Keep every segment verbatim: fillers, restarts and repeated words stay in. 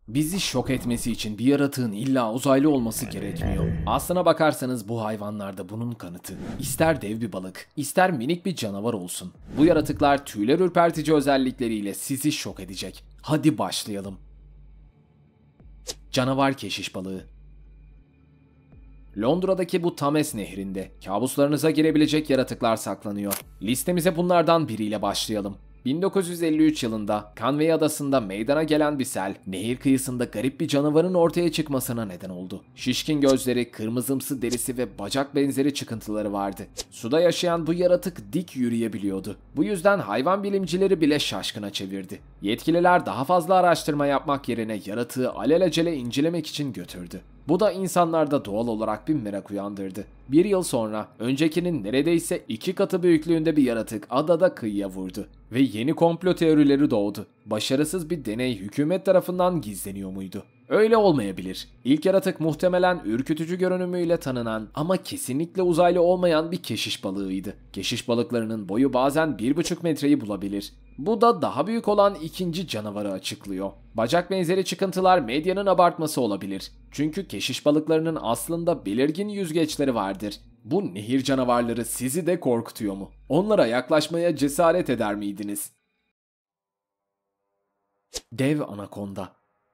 Bizi şok etmesi için bir yaratığın illa uzaylı olması gerekmiyor. Aslına bakarsanız bu hayvanlar da bunun kanıtı. İster dev bir balık, ister minik bir canavar olsun. Bu yaratıklar tüyler ürpertici özellikleriyle sizi şok edecek. Hadi başlayalım. Canavar keşiş balığı. Londra'daki bu Thames nehrinde kabuslarınıza girebilecek yaratıklar saklanıyor. Listemize bunlardan biriyle başlayalım. bin dokuz yüz elli üç yılında Conway adasında meydana gelen bir sel, nehir kıyısında garip bir canavarın ortaya çıkmasına neden oldu. Şişkin gözleri, kırmızımsı derisi ve bacak benzeri çıkıntıları vardı. Suda yaşayan bu yaratık dik yürüyebiliyordu. Bu yüzden hayvan bilimcileri bile şaşkına çevirdi. Yetkililer daha fazla araştırma yapmak yerine yaratığı alelacele incelemek için götürdü. Bu da insanlarda doğal olarak bir merak uyandırdı. Bir yıl sonra öncekinin neredeyse iki katı büyüklüğünde bir yaratık adada kıyıya vurdu. Ve yeni komplo teorileri doğdu. Başarısız bir deney hükümet tarafından gizleniyor muydu? Öyle olmayabilir. İlk yaratık muhtemelen ürkütücü görünümüyle tanınan ama kesinlikle uzaylı olmayan bir keşiş balığıydı. Keşiş balıklarının boyu bazen bir buçuk metreyi bulabilir. Bu da daha büyük olan ikinci canavarı açıklıyor. Bacak benzeri çıkıntılar medyanın abartması olabilir. Çünkü keşiş balıklarının aslında belirgin yüzgeçleri vardır. Bu nehir canavarları sizi de korkutuyor mu? Onlara yaklaşmaya cesaret eder miydiniz? Dev anakonda.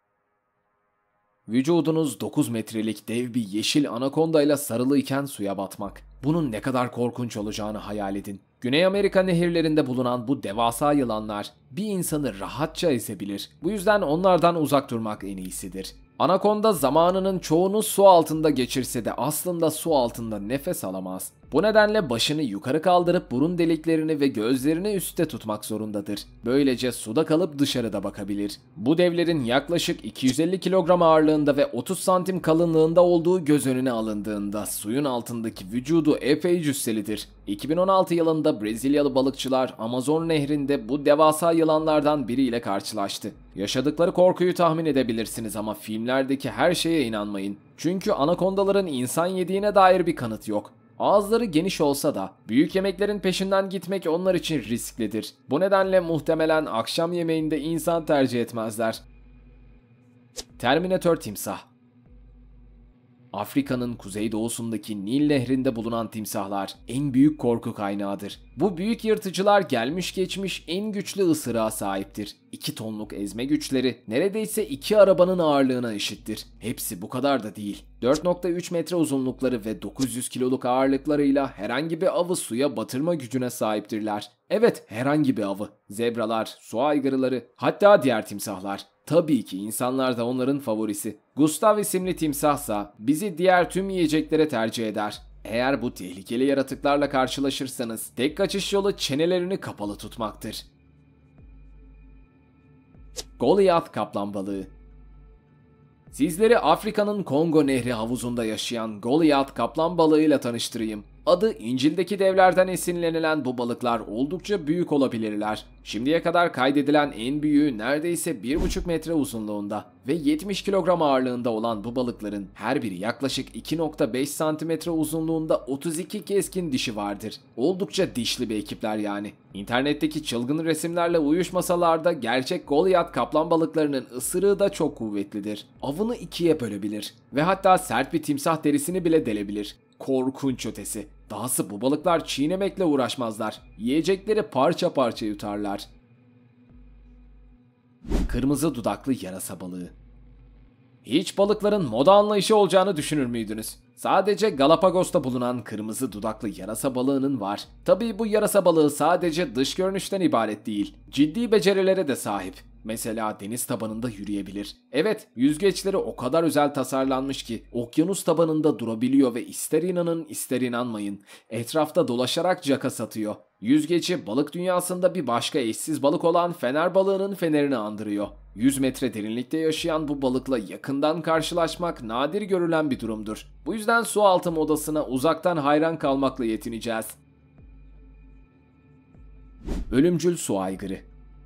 Vücudunuz dokuz metrelik dev bir yeşil anakondayla sarılıyken suya batmak. Bunun ne kadar korkunç olacağını hayal edin. Güney Amerika nehirlerinde bulunan bu devasa yılanlar bir insanı rahatça ezebilir. Bu yüzden onlardan uzak durmak en iyisidir. Anakonda zamanının çoğunu su altında geçirse de aslında su altında nefes alamaz. Bu nedenle başını yukarı kaldırıp burun deliklerini ve gözlerini üstte tutmak zorundadır. Böylece suda kalıp dışarıda bakabilir. Bu devlerin yaklaşık iki yüz elli kilogram ağırlığında ve otuz santim kalınlığında olduğu göz önüne alındığında suyun altındaki vücudu epey cüsselidir. iki bin on altı yılında Brezilyalı balıkçılar Amazon nehrinde bu devasa yılanlardan biriyle karşılaştı. Yaşadıkları korkuyu tahmin edebilirsiniz ama filmlerdeki her şeye inanmayın. Çünkü anakondaların insan yediğine dair bir kanıt yok. Ağızları geniş olsa da büyük yemeklerin peşinden gitmek onlar için risklidir. Bu nedenle muhtemelen akşam yemeğinde insan tercih etmezler. Terminator timsah. Afrika'nın kuzeydoğusundaki Nil nehrinde bulunan timsahlar en büyük korku kaynağıdır. Bu büyük yırtıcılar gelmiş geçmiş en güçlü ısırığa sahiptir. iki tonluk ezme güçleri neredeyse iki arabanın ağırlığına eşittir. Hepsi bu kadar da değil. dört nokta üç metre uzunlukları ve dokuz yüz kiloluk ağırlıklarıyla herhangi bir avı suya batırma gücüne sahiptirler. Evet, herhangi bir avı. Zebralar, su aygırıları, hatta diğer timsahlar. Tabii ki insanlar da onların favorisi. Gustav isimli timsahsa bizi diğer tüm yiyeceklere tercih eder. Eğer bu tehlikeli yaratıklarla karşılaşırsanız tek kaçış yolu çenelerini kapalı tutmaktır. Goliath kaplan balığı. Sizleri Afrika'nın Kongo Nehri havuzunda yaşayan Goliath kaplan balığıyla tanıştırayım. Adı İncil'deki devlerden esinlenilen bu balıklar oldukça büyük olabilirler. Şimdiye kadar kaydedilen en büyüğü neredeyse bir buçuk metre uzunluğunda ve yetmiş kilogram ağırlığında olan bu balıkların her biri yaklaşık iki nokta beş santimetre uzunluğunda otuz iki keskin dişi vardır. Oldukça dişli bir ekipler yani. İnternetteki çılgın resimlerle uyuşmasalar da gerçek Goliath kaplan balıklarının ısırığı da çok kuvvetlidir. Avını ikiye bölebilir ve hatta sert bir timsah derisini bile delebilir. Korkunç ötesi. Dahası bu balıklar çiğnemekle uğraşmazlar. Yiyecekleri parça parça yutarlar. Kırmızı dudaklı yarasa balığı. Hiç balıkların moda anlayışı olacağını düşünür müydünüz? Sadece Galapagos'ta bulunan kırmızı dudaklı yarasa balığının var. Tabii bu yarasa balığı sadece dış görünüşten ibaret değil. Ciddi becerilere de sahip. Mesela deniz tabanında yürüyebilir. Evet, yüzgeçleri o kadar özel tasarlanmış ki okyanus tabanında durabiliyor ve ister inanın ister inanmayın etrafta dolaşarak caka satıyor. Yüzgeci balık dünyasında bir başka eşsiz balık olan fener balığının fenerini andırıyor. yüz metre derinlikte yaşayan bu balıkla yakından karşılaşmak nadir görülen bir durumdur. Bu yüzden su altı modasına uzaktan hayran kalmakla yetineceğiz. Ölümcül su aygırı.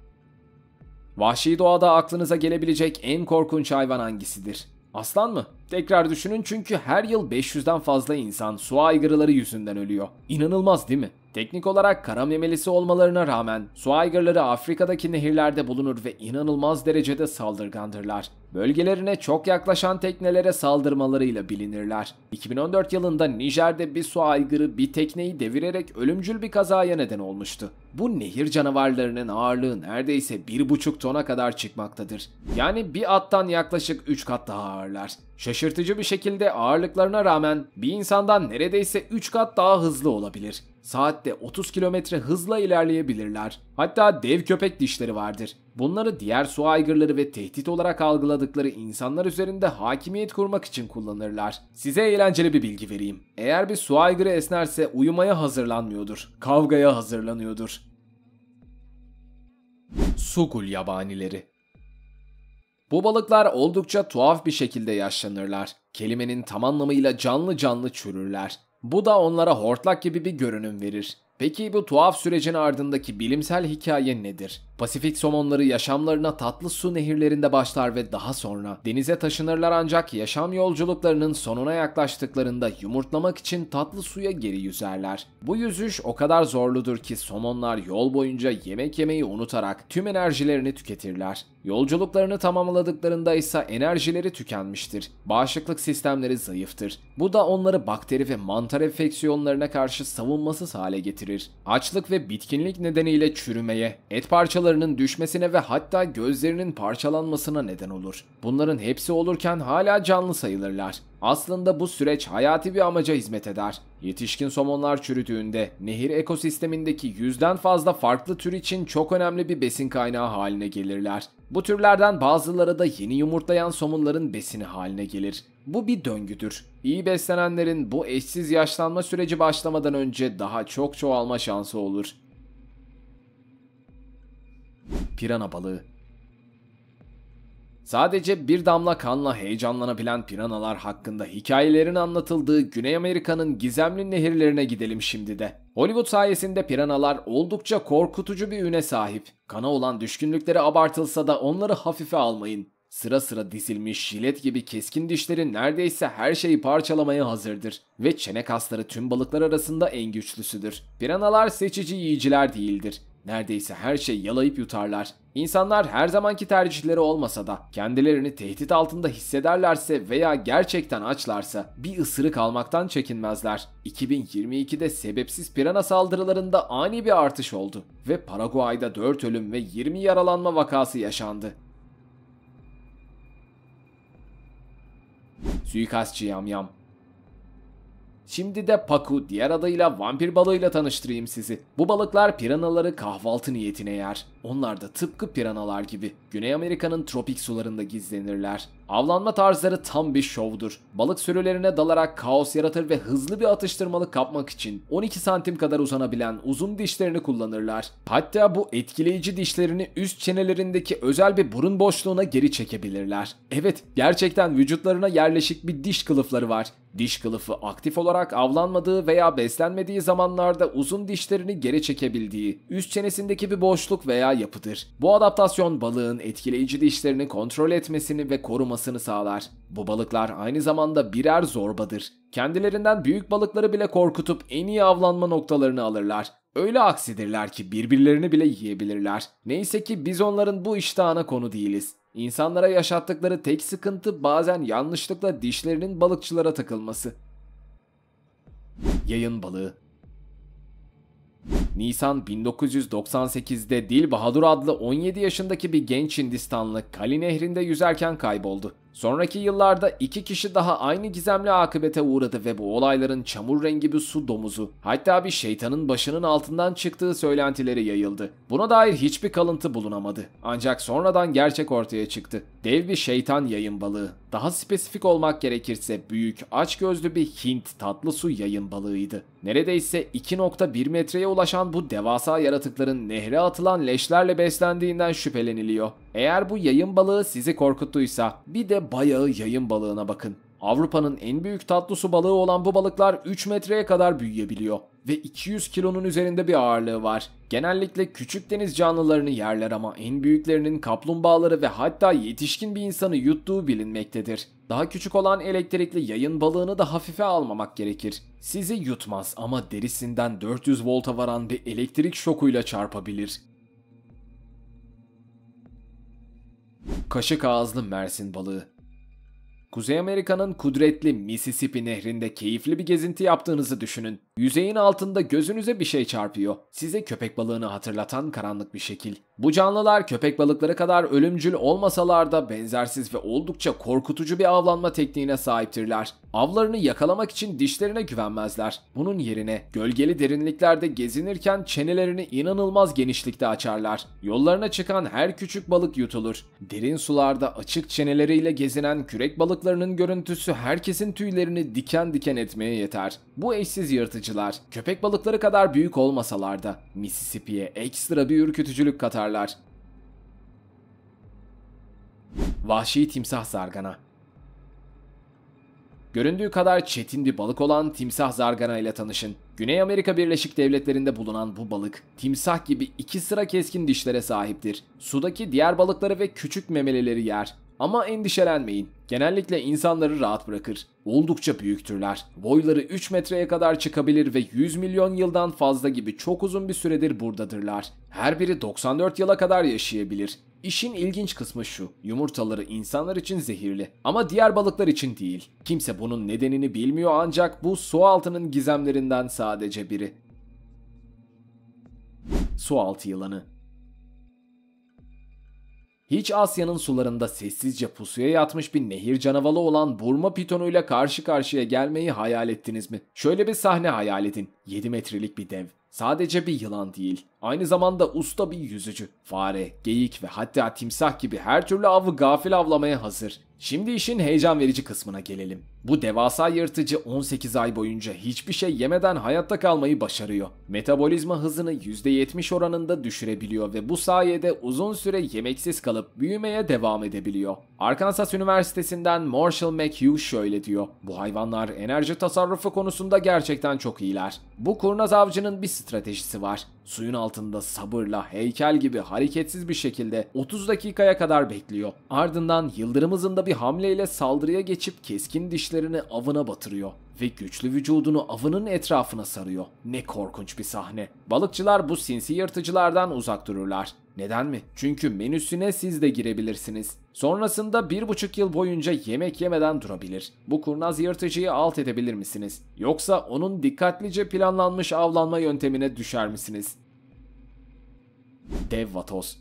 Vahşi doğada aklınıza gelebilecek en korkunç hayvan hangisidir? Aslan mı? Tekrar düşünün çünkü her yıl beş yüzden fazla insan su aygırıları yüzünden ölüyor. İnanılmaz değil mi? Teknik olarak kara memelisi olmalarına rağmen su aygırları Afrika'daki nehirlerde bulunur ve inanılmaz derecede saldırgandırlar. Bölgelerine çok yaklaşan teknelere saldırmalarıyla bilinirler. iki bin on dört yılında Nijer'de bir su aygırı bir tekneyi devirerek ölümcül bir kazaya neden olmuştu. Bu nehir canavarlarının ağırlığı neredeyse bir buçuk tona kadar çıkmaktadır. Yani bir attan yaklaşık üç kat daha ağırlar. Şaşırtıcı bir şekilde ağırlıklarına rağmen bir insandan neredeyse üç kat daha hızlı olabilir. Saatte otuz kilometre hızla ilerleyebilirler. Hatta dev köpek dişleri vardır. Bunları diğer su aygırları ve tehdit olarak algıladıkları insanlar üzerinde hakimiyet kurmak için kullanırlar. Size eğlenceli bir bilgi vereyim. Eğer bir su aygırı esnerse uyumaya hazırlanmıyordur. Kavgaya hazırlanıyordur. Sugul yabanileri. Bu balıklar oldukça tuhaf bir şekilde yaşlanırlar. Kelimenin tam anlamıyla canlı canlı çürürler. Bu da onlara hortlak gibi bir görünüm verir. Peki bu tuhaf sürecin ardındaki bilimsel hikaye nedir? Pasifik somonları yaşamlarına tatlı su nehirlerinde başlar ve daha sonra denize taşınırlar, ancak yaşam yolculuklarının sonuna yaklaştıklarında yumurtlamak için tatlı suya geri yüzerler. Bu yüzüş o kadar zorludur ki somonlar yol boyunca yemek yemeyi unutarak tüm enerjilerini tüketirler. Yolculuklarını tamamladıklarında ise enerjileri tükenmiştir. Bağışıklık sistemleri zayıftır. Bu da onları bakteri ve mantar enfeksiyonlarına karşı savunmasız hale getirir. Açlık ve bitkinlik nedeniyle çürümeye, et parçalarının düşmesine ve hatta gözlerinin parçalanmasına neden olur. Bunların hepsi olurken hala canlı sayılırlar. Aslında bu süreç hayati bir amaca hizmet eder. Yetişkin somonlar çürüdüğünde nehir ekosistemindeki yüzden fazla farklı tür için çok önemli bir besin kaynağı haline gelirler. Bu türlerden bazıları da yeni yumurtlayan somonların besini haline gelir. Bu bir döngüdür. İyi beslenenlerin bu eşsiz yaşlanma süreci başlamadan önce daha çok çoğalma şansı olur. Pirana balığı. Sadece bir damla kanla heyecanlanabilen piranalar hakkında hikayelerin anlatıldığı Güney Amerika'nın gizemli nehirlerine gidelim şimdi de. Hollywood sayesinde piranalar oldukça korkutucu bir üne sahip. Kana olan düşkünlükleri abartılsa da onları hafife almayın. Sıra sıra dizilmiş jilet gibi keskin dişleri neredeyse her şeyi parçalamaya hazırdır ve çene kasları tüm balıklar arasında en güçlüsüdür. Piranalar seçici yiyiciler değildir. Neredeyse her şeyi yalayıp yutarlar. İnsanlar her zamanki tercihleri olmasa da kendilerini tehdit altında hissederlerse veya gerçekten açlarsa bir ısırık almaktan çekinmezler. iki bin yirmi ikide sebepsiz pirana saldırılarında ani bir artış oldu ve Paraguay'da dört ölüm ve yirmi yaralanma vakası yaşandı. Suikastçı yamyam. Şimdi de paku, diğer adıyla vampir balığıyla tanıştırayım sizi. Bu balıklar piranaları kahvaltı niyetine yer. Onlar da tıpkı piranalar gibi Güney Amerika'nın tropik sularında gizlenirler. Avlanma tarzları tam bir şovdur. Balık sürülerine dalarak kaos yaratır ve hızlı bir atıştırmalık kapmak için on iki santim kadar uzanabilen uzun dişlerini kullanırlar. Hatta bu etkileyici dişlerini üst çenelerindeki özel bir burun boşluğuna geri çekebilirler. Evet, gerçekten vücutlarına yerleşik bir diş kılıfları var. Diş kılıfı aktif olarak avlanmadığı veya beslenmediği zamanlarda uzun dişlerini geri çekebildiği üst çenesindeki bir boşluk veya yapıdır. Bu adaptasyon balığın etkileyici dişlerini kontrol etmesini ve korumasını sağlar. Bu balıklar aynı zamanda birer zorbadır. Kendilerinden büyük balıkları bile korkutup en iyi avlanma noktalarını alırlar. Öyle aksidirler ki birbirlerini bile yiyebilirler. Neyse ki biz onların bu iştahına konu değiliz. İnsanlara yaşattıkları tek sıkıntı bazen yanlışlıkla dişlerinin balıkçılara takılması. Yayın balığı. Nisan bin dokuz yüz doksan sekizde Dil Bahadur adlı on yedi yaşındaki bir genç Hindistanlı Kali Nehri'nde yüzerken kayboldu. Sonraki yıllarda iki kişi daha aynı gizemli akıbete uğradı ve bu olayların çamur rengi bir su domuzu, hatta bir şeytanın başının altından çıktığı söylentileri yayıldı. Buna dair hiçbir kalıntı bulunamadı. Ancak sonradan gerçek ortaya çıktı. Dev bir şeytan yayın balığı. Daha spesifik olmak gerekirse büyük, açgözlü bir Hint tatlı su yayın balığıydı. Neredeyse iki nokta bir metreye ulaşan bu devasa yaratıkların nehre atılan leşlerle beslendiğinden şüpheleniliyor. Eğer bu yayın balığı sizi korkuttuysa bir de bayağı yayın balığına bakın. Avrupa'nın en büyük tatlı su balığı olan bu balıklar üç metreye kadar büyüyebiliyor ve iki yüz kilonun üzerinde bir ağırlığı var. Genellikle küçük deniz canlılarını yerler ama en büyüklerinin kaplumbağaları ve hatta yetişkin bir insanı yuttuğu bilinmektedir. Daha küçük olan elektrikli yayın balığını da hafife almamak gerekir. Sizi yutmaz ama derisinden dört yüz volta varan bir elektrik şokuyla çarpabilir. Kaşık ağızlı Mersin balığı. Kuzey Amerika'nın kudretli Mississippi nehrinde keyifli bir gezinti yaptığınızı düşünün. Yüzeyin altında gözünüze bir şey çarpıyor. Size köpek balığını hatırlatan karanlık bir şekil. Bu canlılar köpek balıkları kadar ölümcül olmasalar da benzersiz ve oldukça korkutucu bir avlanma tekniğine sahiptirler. Avlarını yakalamak için dişlerine güvenmezler. Bunun yerine gölgeli derinliklerde gezinirken çenelerini inanılmaz genişlikte açarlar. Yollarına çıkan her küçük balık yutulur. Derin sularda açık çeneleriyle gezinen kürek balıklarının görüntüsü herkesin tüylerini diken diken etmeye yeter. Bu eşsiz yırtıcılar köpek balıkları kadar büyük olmasalar da Mississippi'ye ekstra bir ürkütücülük katarlar. Vahşi timsah zargana. Göründüğü kadar çetin bir balık olan timsah zargana ile tanışın. Güney Amerika Birleşik Devletleri'nde bulunan bu balık, timsah gibi iki sıra keskin dişlere sahiptir. Sudaki diğer balıkları ve küçük memelileri yer. Ama endişelenmeyin. Genellikle insanları rahat bırakır. Oldukça büyüktürler. Boyları üç metreye kadar çıkabilir ve yüz milyon yıldan fazla gibi çok uzun bir süredir buradadırlar. Her biri doksan dört yıla kadar yaşayabilir. İşin ilginç kısmı şu, yumurtaları insanlar için zehirli ama diğer balıklar için değil. Kimse bunun nedenini bilmiyor ancak bu su altının gizemlerinden sadece biri. Sualtı yılanı. Hiç Asya'nın sularında sessizce pusuya yatmış bir nehir canavalı olan Burma pitonuyla karşı karşıya gelmeyi hayal ettiniz mi? Şöyle bir sahne hayal edin. yedi metrelik bir dev. Sadece bir yılan değil. Aynı zamanda usta bir yüzücü. Fare, geyik ve hatta timsah gibi her türlü avı gafil avlamaya hazır. Şimdi işin heyecan verici kısmına gelelim. Bu devasa yırtıcı on sekiz ay boyunca hiçbir şey yemeden hayatta kalmayı başarıyor. Metabolizma hızını yüzde yetmiş oranında düşürebiliyor ve bu sayede uzun süre yemeksiz kalıp büyümeye devam edebiliyor. Arkansas Üniversitesi'nden Marshall McHugh şöyle diyor. Bu hayvanlar enerji tasarrufu konusunda gerçekten çok iyiler. Bu kurnaz avcının bir stratejisi var. Suyun altında sabırla heykel gibi hareketsiz bir şekilde otuz dakikaya kadar bekliyor. Ardından yıldırım hızında bir hamleyle saldırıya geçip keskin dişlerini avına batırıyor ve güçlü vücudunu avının etrafına sarıyor. Ne korkunç bir sahne. Balıkçılar bu sinsi yırtıcılardan uzak dururlar. Neden mi? Çünkü menüsüne siz de girebilirsiniz. Sonrasında bir buçuk yıl boyunca yemek yemeden durabilir. Bu kurnaz yırtıcıyı alt edebilir misiniz? Yoksa onun dikkatlice planlanmış avlanma yöntemine düşer misiniz? Dev vatoz.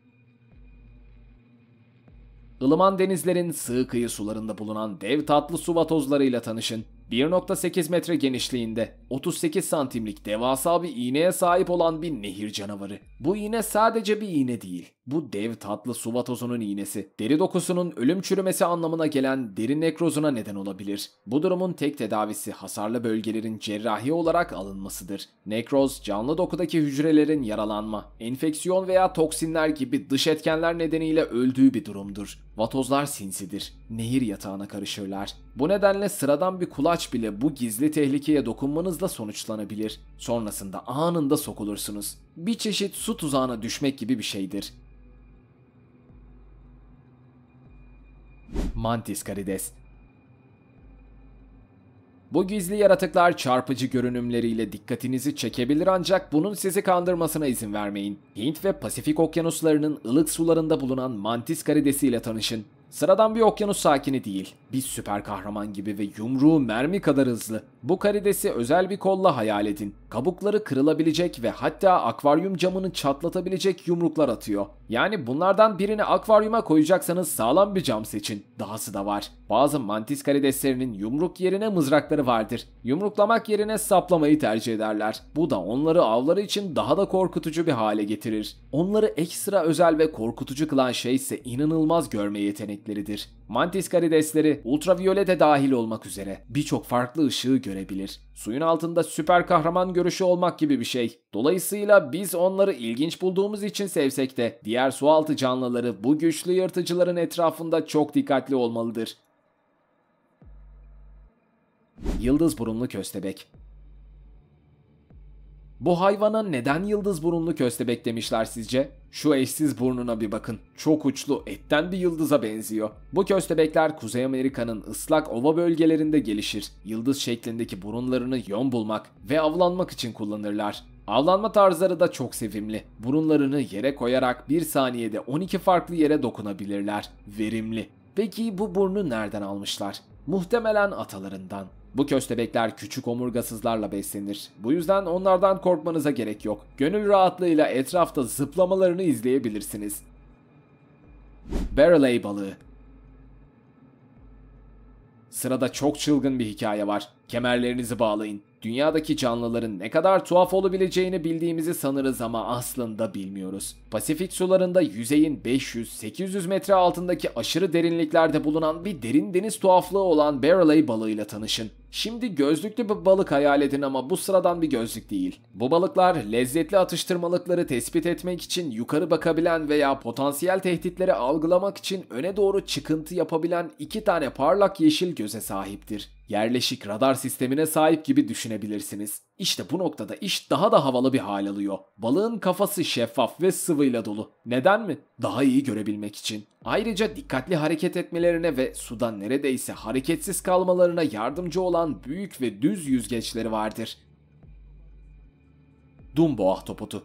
Ilıman denizlerin sığ kıyı sularında bulunan dev tatlı su vatozlarıyla tanışın. bir nokta sekiz metre genişliğinde, otuz sekiz santimlik devasa bir iğneye sahip olan bir nehir canavarı. Bu iğne sadece bir iğne değil. Bu dev tatlı su vatozunun iğnesi, deri dokusunun ölüm çürümesi anlamına gelen deri nekrozuna neden olabilir. Bu durumun tek tedavisi hasarlı bölgelerin cerrahi olarak alınmasıdır. Nekroz, canlı dokudaki hücrelerin yaralanma, enfeksiyon veya toksinler gibi dış etkenler nedeniyle öldüğü bir durumdur. Vatozlar sinsidir. Nehir yatağına karışırlar. Bu nedenle sıradan bir kulaç bile bu gizli tehlikeye dokunmanızla sonuçlanabilir. Sonrasında anında sokulursunuz. Bir çeşit su tuzağına düşmek gibi bir şeydir. Mantis karides. Bu gizli yaratıklar çarpıcı görünümleriyle dikkatinizi çekebilir ancak bunun sizi kandırmasına izin vermeyin. Hint ve Pasifik okyanuslarının ılık sularında bulunan mantis karidesi ile tanışın. Sıradan bir okyanus sakini değil, bir süper kahraman gibi ve yumruğu mermi kadar hızlı. Bu karidesi özel bir kolla hayal edin. Kabukları kırılabilecek ve hatta akvaryum camını çatlatabilecek yumruklar atıyor. Yani bunlardan birini akvaryuma koyacaksanız sağlam bir cam seçin. Dahası da var. Bazı mantis karideslerinin yumruk yerine mızrakları vardır. Yumruklamak yerine saplamayı tercih ederler. Bu da onları avları için daha da korkutucu bir hale getirir. Onları ekstra özel ve korkutucu kılan şey ise inanılmaz görme yetenekleridir. Mantis karidesleri ultraviyole de dahil olmak üzere birçok farklı ışığı görebilir. Suyun altında süper kahraman görüşü olmak gibi bir şey. Dolayısıyla biz onları ilginç bulduğumuz için sevsek de diğer sualtı canlıları bu güçlü yırtıcıların etrafında çok dikkatli olmalıdır. Yıldız burunlu köstebek. Bu hayvana neden yıldız burunlu köstebek demişler sizce? Şu eşsiz burnuna bir bakın. Çok uçlu, etten bir yıldıza benziyor. Bu köstebekler Kuzey Amerika'nın ıslak ova bölgelerinde gelişir. Yıldız şeklindeki burunlarını yön bulmak ve avlanmak için kullanırlar. Avlanma tarzları da çok sevimli. Burunlarını yere koyarak bir saniyede on iki farklı yere dokunabilirler. Verimli. Peki bu burnu nereden almışlar? Muhtemelen atalarından. Bu köstebekler küçük omurgasızlarla beslenir. Bu yüzden onlardan korkmanıza gerek yok. Gönül rahatlığıyla etrafta zıplamalarını izleyebilirsiniz. Barrel balığı. Sırada çok çılgın bir hikaye var. Kemerlerinizi bağlayın. Dünyadaki canlıların ne kadar tuhaf olabileceğini bildiğimizi sanırız ama aslında bilmiyoruz. Pasifik sularında yüzeyin beş yüz sekiz yüz metre altındaki aşırı derinliklerde bulunan bir derin deniz tuhaflığı olan barrel balığıyla tanışın. Şimdi gözlüklü bir balık hayal edin ama bu sıradan bir gözlük değil. Bu balıklar lezzetli atıştırmalıkları tespit etmek için yukarı bakabilen veya potansiyel tehditleri algılamak için öne doğru çıkıntı yapabilen iki tane parlak yeşil göze sahiptir. Yerleşik radar sistemine sahip gibi düşünebilirsiniz. İşte bu noktada iş daha da havalı bir hal alıyor. Balığın kafası şeffaf ve sıvıyla dolu. Neden mi? Daha iyi görebilmek için. Ayrıca dikkatli hareket etmelerine ve suda neredeyse hareketsiz kalmalarına yardımcı olan büyük ve düz yüzgeçleri vardır. Dumbo ahtapotu.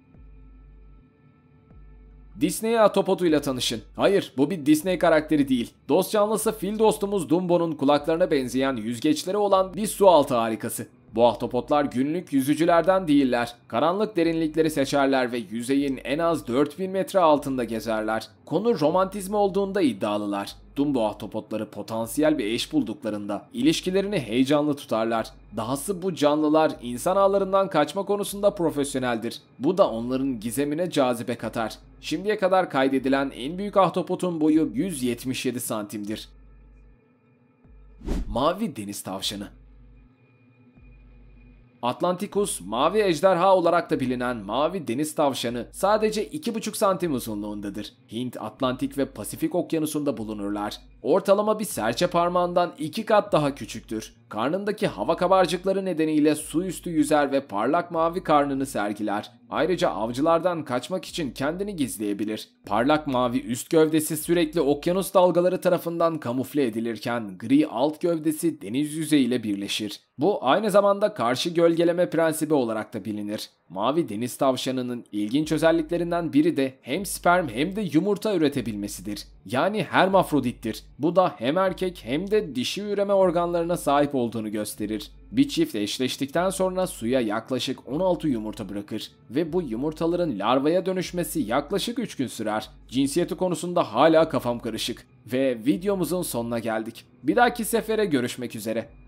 Disney ahtapotuyla tanışın. Hayır, bu bir Disney karakteri değil. Dost canlısı fil dostumuz Dumbo'nun kulaklarına benzeyen yüzgeçleri olan bir su altı harikası. Bu ahtapotlar günlük yüzücülerden değiller. Karanlık derinlikleri seçerler ve yüzeyin en az dört bin metre altında gezerler. Konu romantizmi olduğunda iddialılar. Dumbo ahtapotları potansiyel bir eş bulduklarında ilişkilerini heyecanlı tutarlar. Dahası bu canlılar insan ağlarından kaçma konusunda profesyoneldir. Bu da onların gizemine cazibe katar. Şimdiye kadar kaydedilen en büyük ahtapotun boyu yüz yetmiş yedi santimdir. Mavi deniz tavşanı. Atlantikus, mavi ejderha olarak da bilinen mavi deniz tavşanı sadece iki buçuk santim uzunluğundadır. Hint, Atlantik ve Pasifik okyanusunda bulunurlar. Ortalama bir serçe parmağından iki kat daha küçüktür. Karnındaki hava kabarcıkları nedeniyle su üstü yüzer ve parlak mavi karnını sergiler. Ayrıca avcılardan kaçmak için kendini gizleyebilir. Parlak mavi üst gövdesi sürekli okyanus dalgaları tarafından kamufle edilirken gri alt gövdesi deniz yüzeyiyle birleşir. Bu aynı zamanda karşı gölgeleme prensibi olarak da bilinir. Mavi deniz tavşanının ilginç özelliklerinden biri de hem sperm hem de yumurta üretebilmesidir. Yani hermafrodittir. Bu da hem erkek hem de dişi üreme organlarına sahip olduğunu gösterir. Bir çift eşleştikten sonra suya yaklaşık on altı yumurta bırakır ve bu yumurtaların larvaya dönüşmesi yaklaşık üç gün sürer. Cinsiyeti konusunda hala kafam karışık ve videomuzun sonuna geldik. Bir dahaki sefere görüşmek üzere.